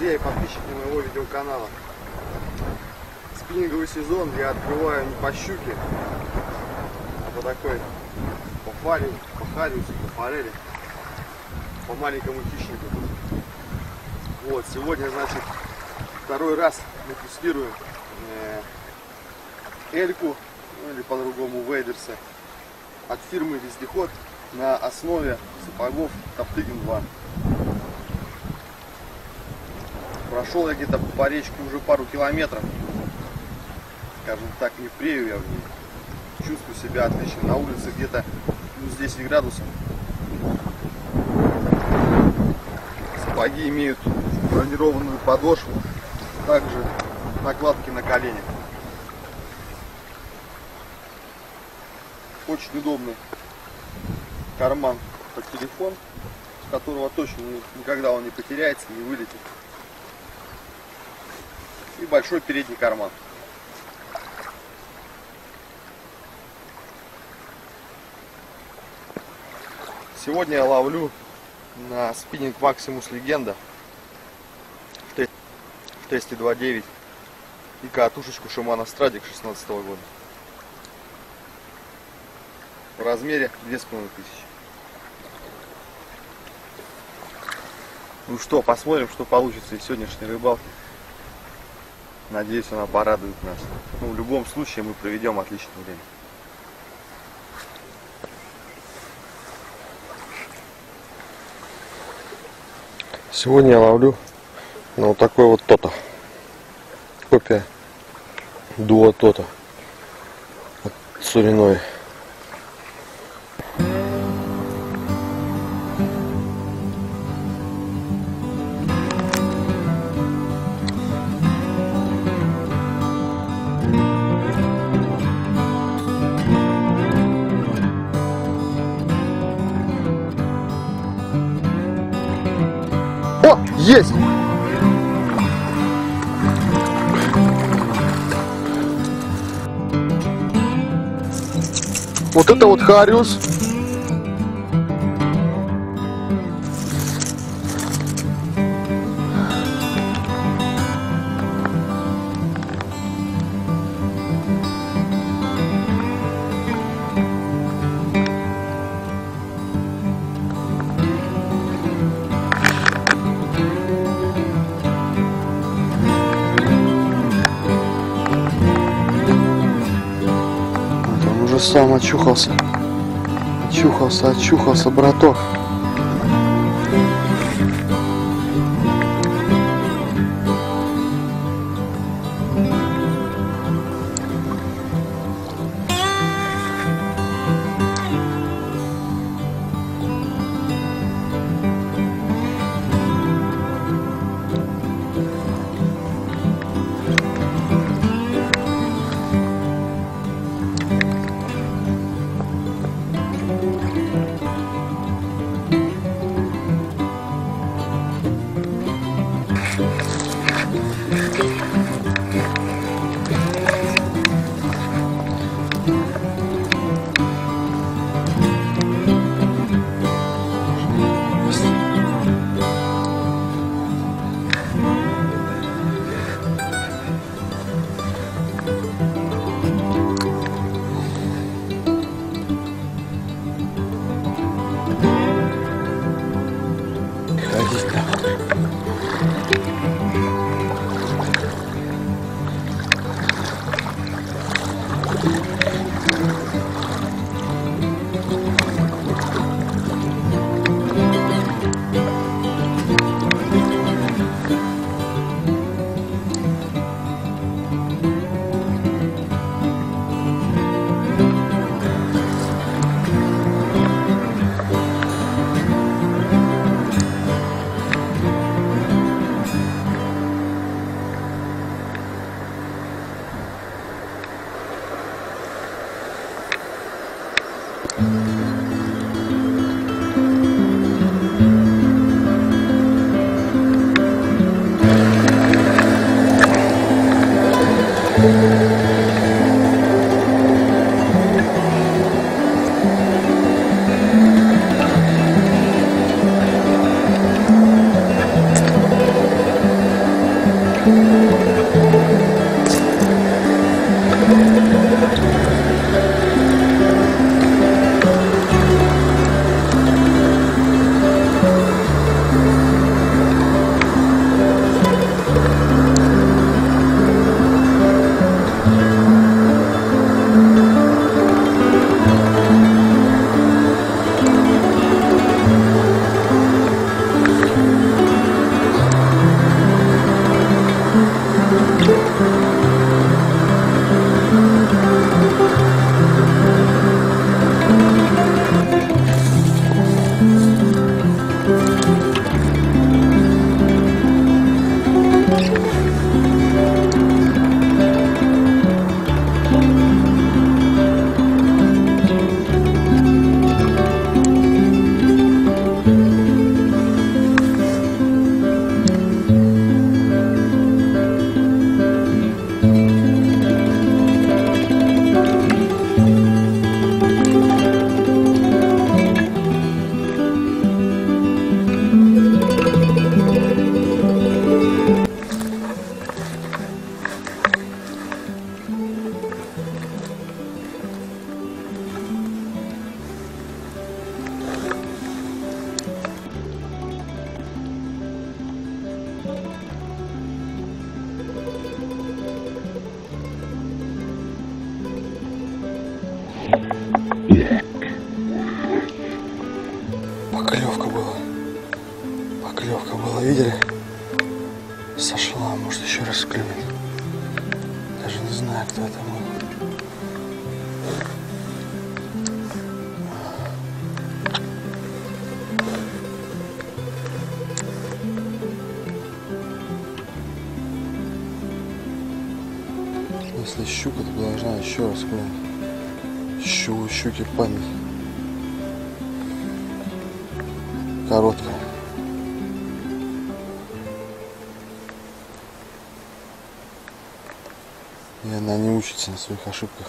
друзья и подписчики моего видеоканала. Спиннинговый сезон я открываю не по щуке, а по такой, по хариусу, по форели, по маленькому хищнику. Вот, сегодня, значит, второй раз мы тестируем эльку, или по-другому вейдерса, от фирмы Вездеход на основе сапогов Топтыгин 2. Прошел я где-то по речке уже пару километров, скажем так, не прею я в ней. Чувствую себя отлично. На улице где-то плюс 10 градусов. Сапоги имеют бронированную подошву, также накладки на коленях. Очень удобный карман под телефон, с которого точно никогда он не потеряется, не вылетит. И большой передний карман. Сегодня я ловлю на спиннинг Maximus Legenda в тесте 2.9 и катушечку Shimano Stradic 16 года в размере 2500. Ну что, посмотрим, что получится из сегодняшней рыбалки. Надеюсь, она порадует нас. Ну, в любом случае мы проведем отличное время. Сегодня я ловлю на вот такой вот Тото. Копия Дуо Тото от Суриной. О, есть! Вот это вот хариус. Сам очухался, браток. Поклевка была, видели? Сошла, может еще раз клюнет. Даже не знаю, кто это был. Если щука, то должна еще раз клюнуть. Щуки память. Короткая. И она не учится на своих ошибках.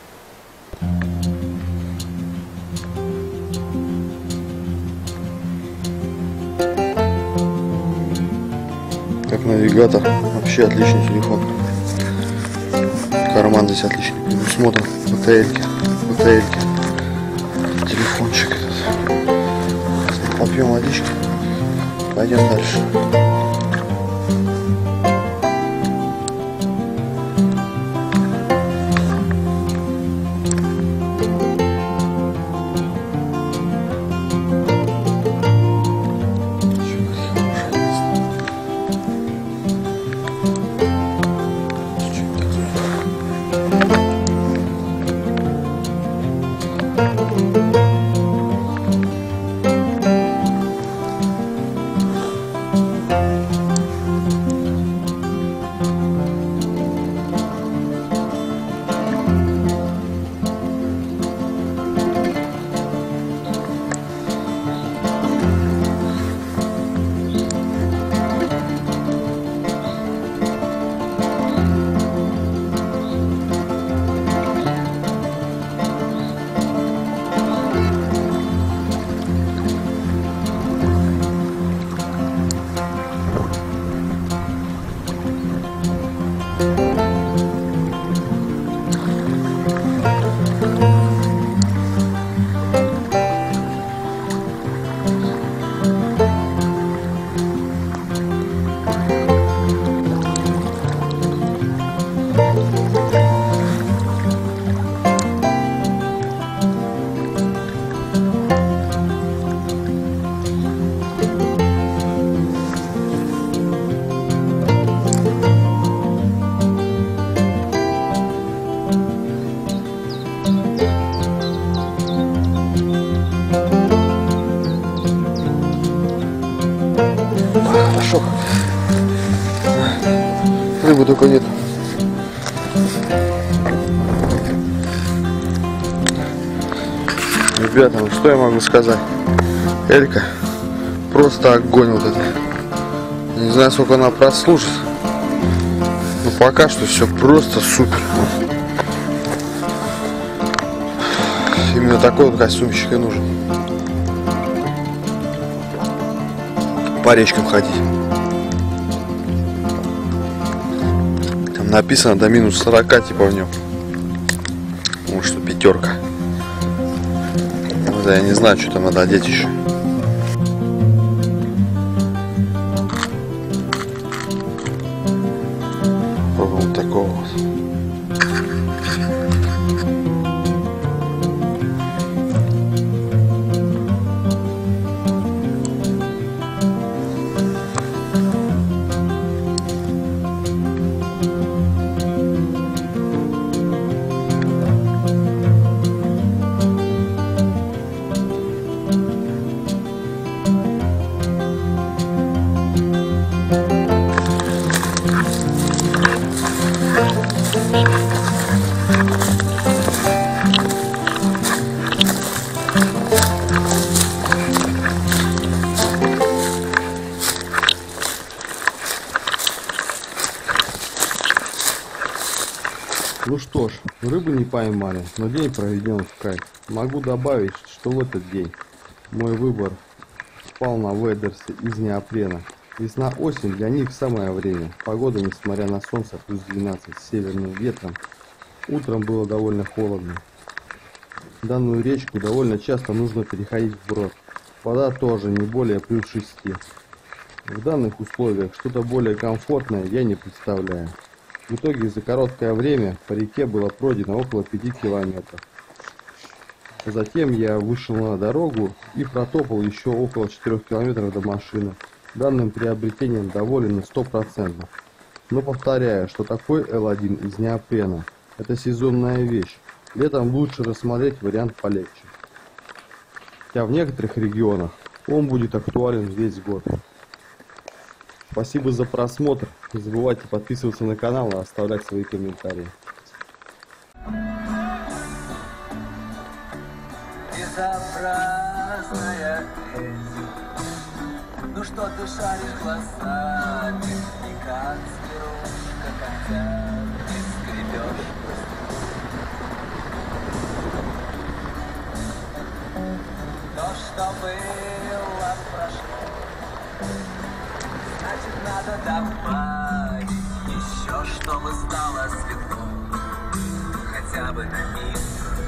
Как навигатор, вообще отличный телефон. Карман здесь отличный предусмотрен. БТЛ-ки. Телефончик этот. Попьем водички. Пойдем дальше. Хорошо. Рыбы только нет. Ребята, ну что я могу сказать? Элька просто огонь вот это. Не знаю, сколько она прослужит. Но пока что все просто супер. Именно такой вот костюмчик и нужен. По речкам ходить. Написано до минус 40 типа в нем. Потому что 5. Да, я не знаю, что там надо одеть еще. Вот такого вот. Ну что ж, рыбы не поймали, но день проведен в кайф. Могу добавить, что в этот день мой выбор спал на Ведерсе из неопрена. Весна-осень для них самое время. Погода, несмотря на солнце, плюс 12 с северным ветром, утром было довольно холодно. Данную речку довольно часто нужно переходить вброд. Вода тоже не более плюс 6. В данных условиях что-то более комфортное я не представляю. В итоге за короткое время по реке было пройдено около 5 километров. Затем я вышел на дорогу и протопал еще около 4 километров до машины. Данным приобретением доволен на 100%. Но повторяю, что такой L1 из неопрена — это сезонная вещь. Летом лучше рассмотреть вариант полегче. Хотя в некоторых регионах он будет актуален весь год. Спасибо за просмотр. Не забывайте подписываться на канал и оставлять свои комментарии. Безобразная песня. Ну что ты шаришь глазами, и как зверушка когтями скребешь. То, что было, прошло. Значит, надо добавить еще, чтобы стало светло, хотя бы на миг.